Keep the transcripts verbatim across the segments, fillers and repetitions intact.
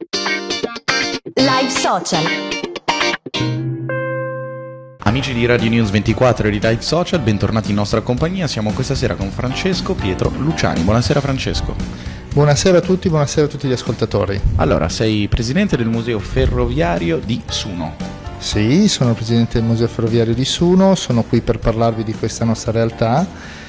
Live Social. Amici di Radio News ventiquattro e di Live Social, bentornati in nostra compagnia. Siamo questa sera con Francesco Pietro Luciani. Buonasera Francesco. Buonasera a tutti, buonasera a tutti gli ascoltatori. Allora, sei presidente del Museo Ferroviario di Suno. Sì, sono presidente del Museo Ferroviario di Suno, sono qui per parlarvi di questa nostra realtà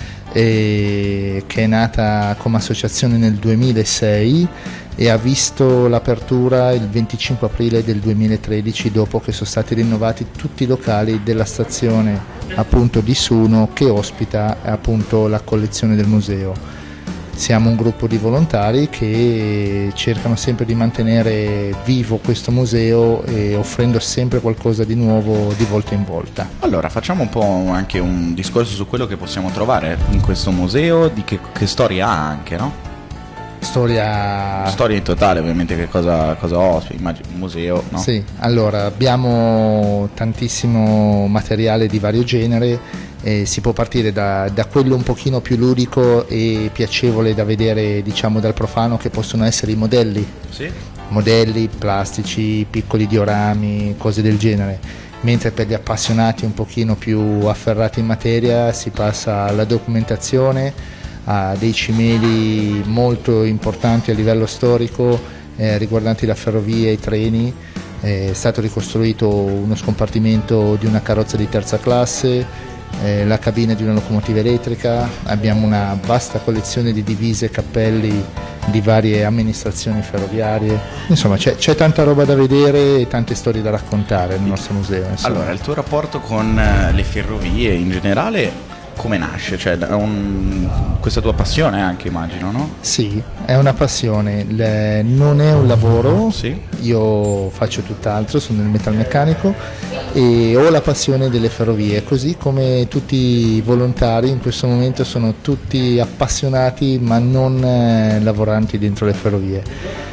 eh, che è nata come associazione nel duemilasei e ha visto l'apertura il venticinque aprile del duemilatredici, dopo che sono stati rinnovati tutti i locali della stazione appunto di Suno che ospita appunto la collezione del museo. Siamo un gruppo di volontari che cercano sempre di mantenere vivo questo museo e offrendo sempre qualcosa di nuovo di volta in volta. Allora, facciamo un po' anche un discorso su quello che possiamo trovare in questo museo, di che, che storia ha anche, no? Storia... Storia in totale, ovviamente, che cosa, cosa ho, immagino, un museo, no? Sì, allora abbiamo tantissimo materiale di vario genere, eh, si può partire da, da quello un pochino più ludico e piacevole da vedere, diciamo, dal profano, che possono essere i modelli, sì. modelli plastici, piccoli diorami, cose del genere, mentre per gli appassionati un pochino più afferrati in materia si passa alla documentazione, a dei cimeli molto importanti a livello storico eh, riguardanti la ferrovia e i treni. È stato ricostruito uno scompartimento di una carrozza di terza classe, eh, la cabina di una locomotiva elettrica, abbiamo una vasta collezione di divise e cappelli di varie amministrazioni ferroviarie, insomma c'è, c'è tanta roba da vedere e tante storie da raccontare nel nostro museo, insomma. Allora, il tuo rapporto con le ferrovie in generale come nasce? Cioè, un... questa tua passione anche, immagino, no? Sì, è una passione, Le... non è un lavoro, sì. Io faccio tutt'altro, sono nel metalmeccanico e ho la passione delle ferrovie, così come tutti i volontari in questo momento sono tutti appassionati ma non eh, lavoranti dentro le ferrovie.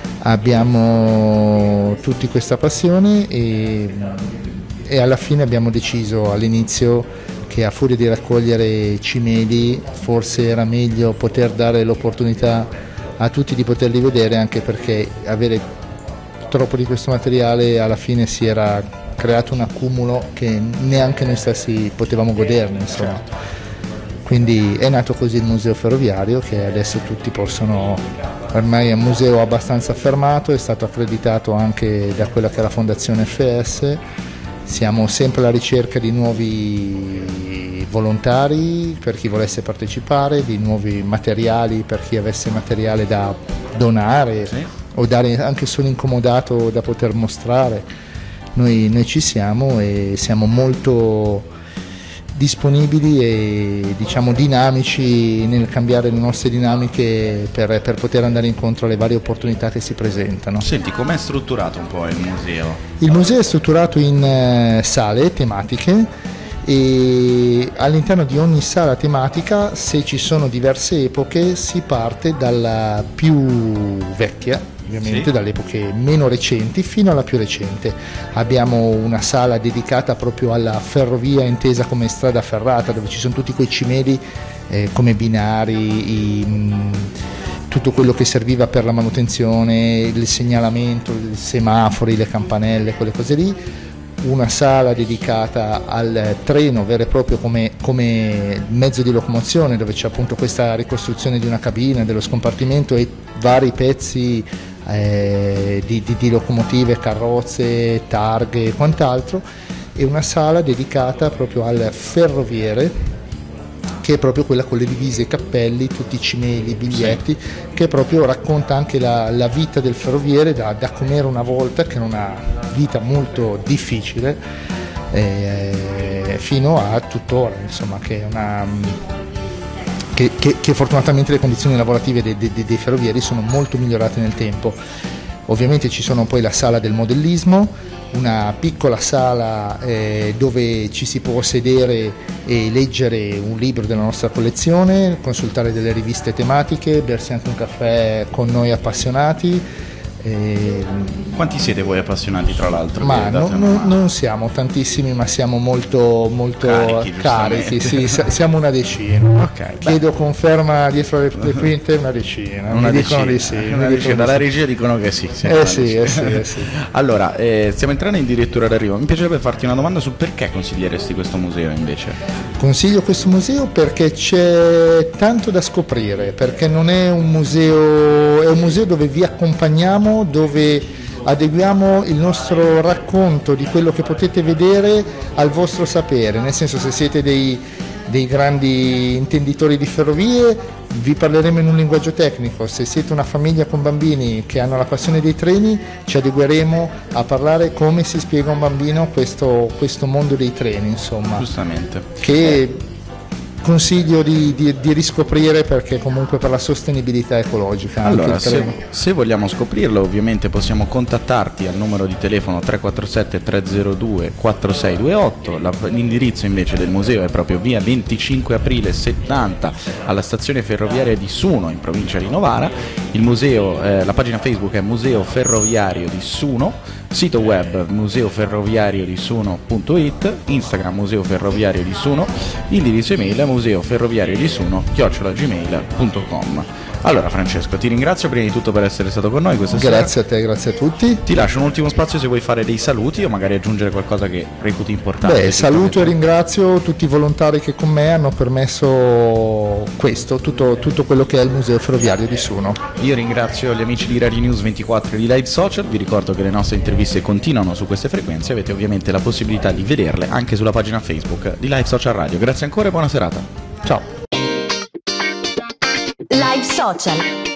Abbiamo tutti questa passione e, e alla fine abbiamo deciso all'inizio che a furia di raccogliere cimeli forse era meglio poter dare l'opportunità a tutti di poterli vedere, anche perché avere troppo di questo materiale alla fine si era creato un accumulo che neanche noi stessi potevamo goderne, insomma. Quindi è nato così il Museo Ferroviario, che adesso tutti possono, ormai è un museo abbastanza affermato, è stato accreditato anche da quella che è la Fondazione F S. Siamo sempre alla ricerca di nuovi volontari per chi volesse partecipare, di nuovi materiali per chi avesse materiale da donare, sì, o dare anche solo incomodato da poter mostrare. Noi, noi ci siamo e siamo molto disponibili e, diciamo, dinamici nel cambiare le nostre dinamiche per, per poter andare incontro alle varie opportunità che si presentano. Senti, com'è strutturato un po' il museo? Il museo è strutturato in eh, sale tematiche e all'interno di ogni sala tematica, se ci sono diverse epoche, si parte dalla più vecchia, ovviamente, sì, dalle epoche meno recenti fino alla più recente. Abbiamo una sala dedicata proprio alla ferrovia intesa come strada ferrata, dove ci sono tutti quei cimeli eh, come binari, i, mh, tutto quello che serviva per la manutenzione, il segnalamento, i semafori, le campanelle, quelle cose lì. Una sala dedicata al treno vero e proprio come, come mezzo di locomozione, dove c'è appunto questa ricostruzione di una cabina, dello scompartimento e vari pezzi eh, di, di, di locomotive, carrozze, targhe e quant'altro, e una sala dedicata proprio al ferroviere, che è proprio quella con le divise, i cappelli, tutti i cimeli, i biglietti, sì, che proprio racconta anche la, la vita del ferroviere da, da com'era una volta, che era una vita molto difficile, eh, fino a tuttora, insomma, che è una... Che, che, che fortunatamente le condizioni lavorative dei, dei, dei ferrovieri sono molto migliorate nel tempo. Ovviamente ci sono poi la sala del modellismo, una piccola sala eh, dove ci si può sedere e leggere un libro della nostra collezione, consultare delle riviste tematiche, bersi anche un caffè con noi appassionati. E... Quanti siete voi appassionati, tra l'altro? Ma no, no, non siamo tantissimi, ma siamo molto, molto carichi, carichi sì, siamo una decina. Okay, chiedo beh. conferma dietro le, le quinte, una decina, una mi decina, dicono di sì, una mi decina. Dalla regia dicono che sì, eh sì, eh sì, eh sì. Allora, eh, stiamo entrando addirittura d'arrivo, mi piacerebbe farti una domanda su perché consiglieresti questo museo invece? Consiglio questo museo perché c'è tanto da scoprire, perché non è un museo, è un museo dove vi accompagniamo, dove adeguiamo il nostro racconto di quello che potete vedere al vostro sapere, nel senso, se siete dei, dei grandi intenditori di ferrovie vi parleremo in un linguaggio tecnico, se siete una famiglia con bambini che hanno la passione dei treni ci adegueremo a parlare come si spiega a un bambino questo, questo mondo dei treni, insomma. Giustamente. Che consiglio di, di, di riscoprire, perché comunque per la sostenibilità ecologica. Allora, se, se vogliamo scoprirlo, ovviamente possiamo contattarti al numero di telefono tre quattro sette tre zero due quattro sei due otto. La, l'indirizzo invece del museo è proprio via venticinque aprile settanta alla stazione ferroviaria di Suno, in provincia di Novara. Il museo, eh, la pagina Facebook è Museo Ferroviario di Suno, sito web museoferroviario di suno punto it, Instagram Museo Ferroviario di Suno, indirizzo email museoferroviario di Suno chiocciola gmail punto com. Allora Francesco, ti ringrazio prima di tutto per essere stato con noi questa sera. Grazie a te, grazie a tutti. Ti lascio un ultimo spazio se vuoi fare dei saluti o magari aggiungere qualcosa che reputi importante. Beh, saluto e ringrazio tutti i volontari che con me hanno permesso questo, tutto, tutto quello che è il Museo Ferroviario di Suno. Io ringrazio gli amici di Radio News ventiquattro e di Live Social, vi ricordo che le nostre interviste continuano su queste frequenze, avete ovviamente la possibilità di vederle anche sulla pagina Facebook di Live Social Radio. Grazie ancora e buona serata. Ciao. Live Social.